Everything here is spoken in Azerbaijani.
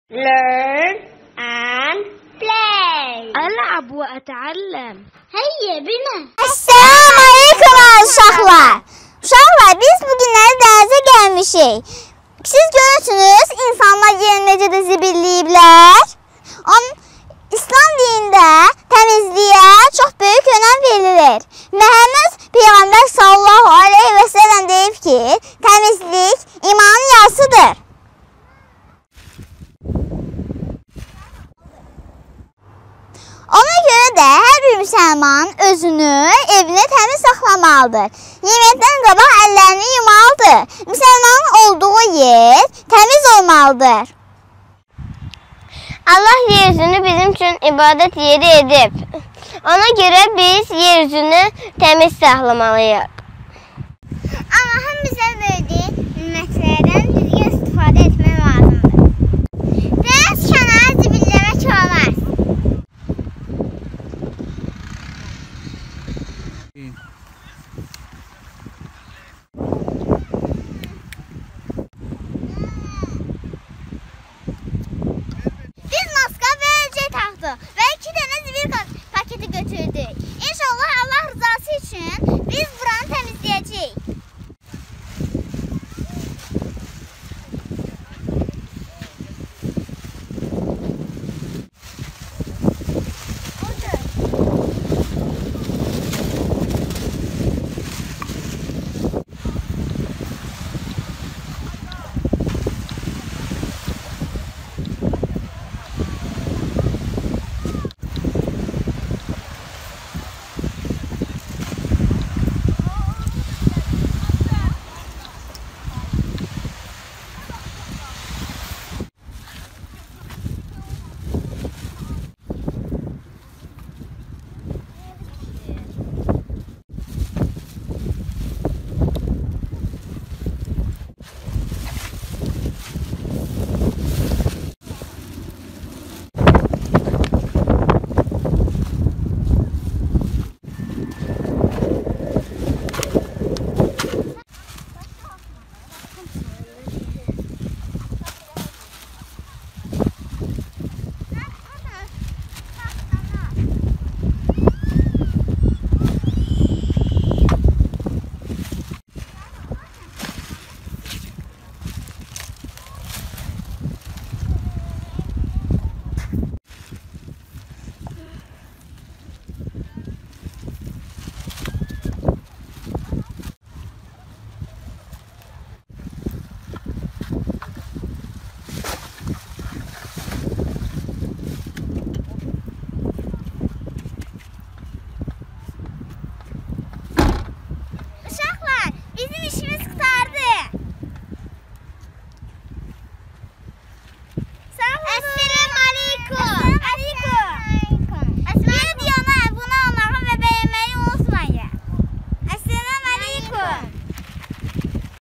Learn and play. ألعب وأتعلم. هيا بنا. Esselamu Aleyküm uşaqlar. Uşaqlar, biz bugünləri dənizə gəlmişik. Siz görürsünüz, insanlar yerini necə də zibilləyiblər. İslam dinində təmizliyə çox böyük önəm verilir. Məhəmməd Peyğəmbər sallallahu aleyhi və səlləm deyib ki, təmizlik imanın yarısıdır. Ona görə də hər bir müsəlman özünü, evini təmiz saxlamalıdır. Yeməkdən qabaq əllərini yumalıdır. Müsəlmanın olduğu yer təmiz olmalıdır. Allah yeryüzünü bizim üçün ibadət yeri edib. Ona görə biz yeryüzünü təmiz saxlamalıyıq.